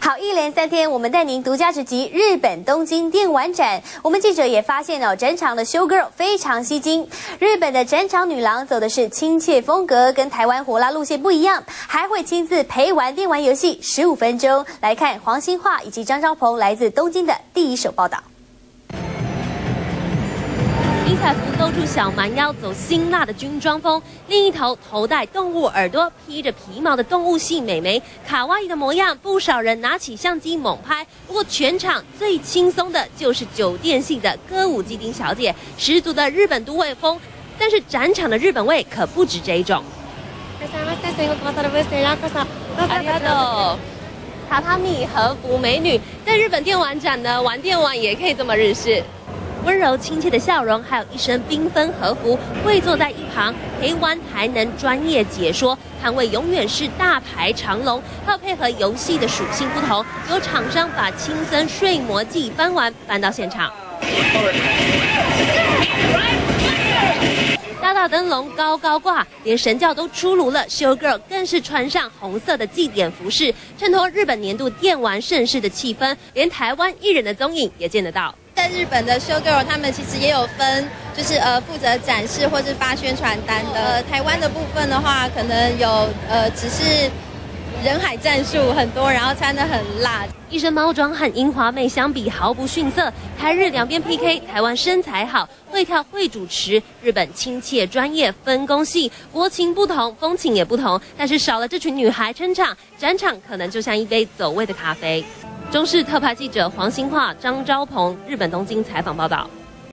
好，一连3天，我们带您独家直击日本东京电玩展。我们记者也发现展场的 show girl 非常吸睛。日本的展场女郎走的是亲切风格，跟台湾火辣路线不一样，还会亲自陪玩电玩游戏15分钟。来看黄兴化以及张昭鹏来自东京的第一手报道。 迷彩服露出小蛮腰，走辛辣的军装风；另一头头戴动物耳朵、披着皮毛的动物系美眉，卡哇伊的模样，不少人拿起相机猛拍。不过全场最轻松的就是酒店系的歌舞伎町小姐，十足的日本都会风。但是展场的日本味可不止这一种。阿里阿多，榻榻米和服美女，在日本电玩展呢，玩电玩也可以这么日式。 温柔亲切的笑容，还有一身缤纷和服，会坐在一旁陪玩，还能专业解说，摊位永远是大排长龙。还有配合游戏的属性不同，有厂商把青森睡魔记翻完搬到现场。大大灯笼高高挂，连神教都出炉了。show girl 更是穿上红色的祭典服饰，衬托日本年度电玩盛世的气氛，连台湾艺人的踪影也见得到。 在日本的 show girl， 他们其实也有分，就是负责展示或是发宣传单的。台湾的部分的话，可能有只是人海战术很多，然后穿得很辣。 一身猫装和樱花妹相比毫不逊色，台日两边 PK， 台湾身材好，会跳会主持，日本亲切专业分工细，国情不同，风情也不同，但是少了这群女孩撑场，展场可能就像一杯走味的咖啡。 中视特派记者黄兴化、张昭鹏，日本东京采访报道。